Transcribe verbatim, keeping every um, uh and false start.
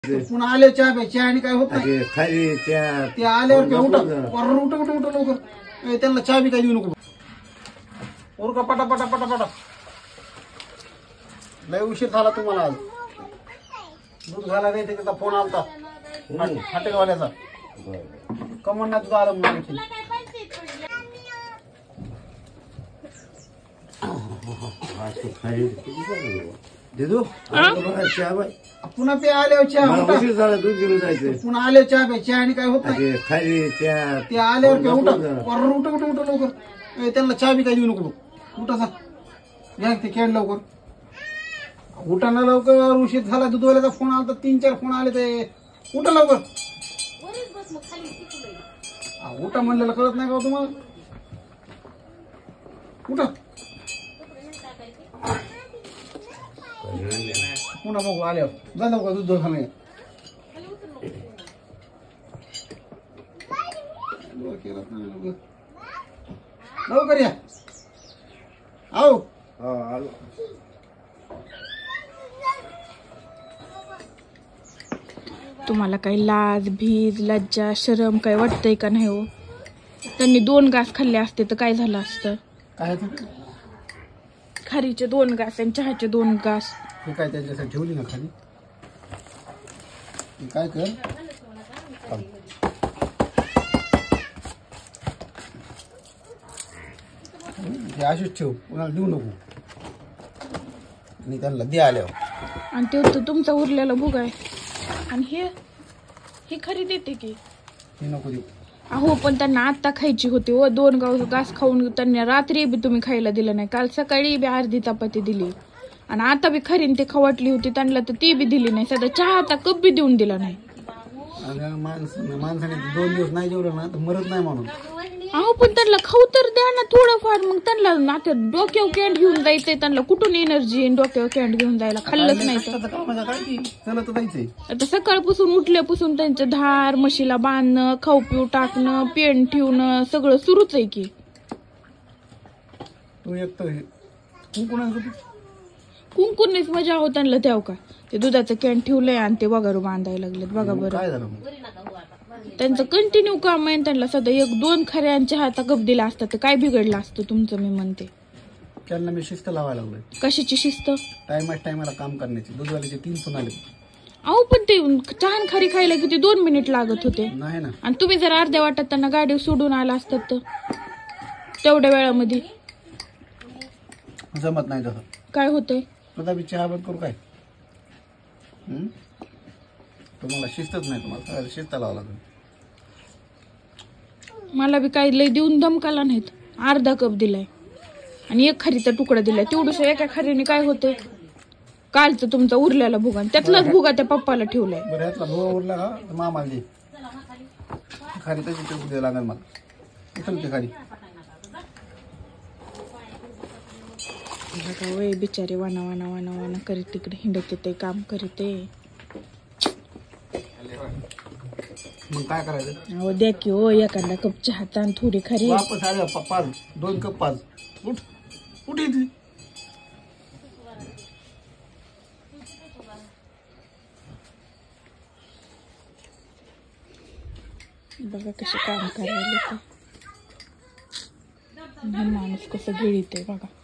पुन्हा आले चहा प्या चहा आणि काय होत नाही खाली त्या ते आल्यावर ते उठ वरून उठ उठ उठ लवकर त्यांना चहा बी काय देऊ नको उर का पटा पटा पटा पटा लय उशीर झाला तुम्हाला आज दूध घाला नाही त्याचा फोन आलता हॉटेलवाल्याचा कमन ना तुझं आलं म्हणून देदो चहा बाय पुन्हा पे आल्यावर चहा उशीर झाला दूध घेऊन जायचं पुन्हा आल्यावर चहा प्या चहा आणि काय होत नाही खाली त्या ते आल्यावर ते उठ वरून उठ उठ उठ लवकर त्यांना चहा बी काय देऊ नको उठासा घ्या ते खेळ लवकर उठाना लवकर उशीर झाला दूधवाल्याचा फोन आला तीन चार फोन आले ते उठा लवकर उठा म्हणलेलं कळत नाही का तुम्हाला उठा पुन्हा बघू आल्यावर जा लवकर दूध खाणे लवकर या आओ तुम्हाला काही लाज भीज लज्जा शरम काय वाटतंय का नाही हो? त्यांनी दोन घास खाल्ले असते तर काय झालं असतं? काय खारीचे दोन घास आणि चहाचे दोन घास हे काय त्याच्यासाठी ठेवली ना खाली काय कर हे अशीच ठेव कोणाला देऊ नको आणि त्यांना दे आल्यावर आणि ते तर तुमचा उरलेला भुगा आहे आणि हे हे खरी देते की हे नको देऊ अहो पण त्यांना आत्ता खायची होती व दोन गाव घास खाऊन त्यांना रात्री बी तुम्ही खायला दिलं नाही काल सकाळी बी अर्धी चपाती दिली आणि आता बी खरीन ते खवटली होती त्यांना तर ती बी दिली नाही सध्या चहा आता कप बी देऊन दिला नाही माणसं माणसाने दोन दिवस नाही जेवलं ना तर मरत नाही म्हणून अहो पण त्यांना खाऊ तर द्या ना थोडंफार मग त्यांना आता डोक्यावर कॅन्ट घेऊन जायचंय त्यांना कुठून एनर्जी डोक्यावर कॅन्ट घेऊन जायला खाल्लंच नाही चला तर जायचंय आता सकाळपासून उठल्यापासून त्यांचं धार म्हशीला बांधणं खाऊ पिऊ टाकणं पेंट ठेवणं सगळं सुरूच आहे की तू एक तर कुंकुण कुंकुनीच मजा हो त्यांना द्याव का ते दुधाचं कॅन ठेवलंय आणि ते वगारू बांधायला लागलेत बघा बरं काय झालं त्यांचं कंटिन्यू काम आहे त्यांना सध्या एक दोन खऱ्यांच्या हाता कप दिला असता तर काय बिघडलं असतं तुमचं मी म्हणते त्यांना मी शिस्त लावायला लागलोय कशाची शिस्त टायमा टायमाला काम करण्याची दूधवाल्याचे तीन फोन आले अहो पण ते चहान खारी खायला किती दोन मिनिट लागत होते नाही ना आणि तुम्ही जर अर्ध्या वाटत त्यांना गाडी सोडून आला असतात तर तेवढ्या वेळामध्ये जमत नाही तसं काय होतंय प्रतापी चहा बंद करू काय तुम्हाला शिस्तच नाही तुम्हाला शिस्त लावा लागेल मला बी काही लय देऊन धमकाला नाहीत अर्धा कप दिलाय आणि एक खारीचा तुकडा दिलाय तेवढंस एका खारीने काय होतंय कालचं तुमचा उरलेला भुगा त्यातलाच भुगा त्या पप्पाला ठेवलाय बरं यातला भुगा उरला का तर मामाला दे खारी तशी ठेवू द्यायला लागेल मला उचल ते खारी वय बिचारे वाना वाना वाना वाना करीत तिकडे हिंडत ते काम करीते मग काय करायचं अहो द्या की हो एखादा कप चहा ताण थोडी खरी वापस आले पाच दोन कप पाच उठ उठ इथली बघा कसे काम करायला माणूस कसं गिळीत आहे बघा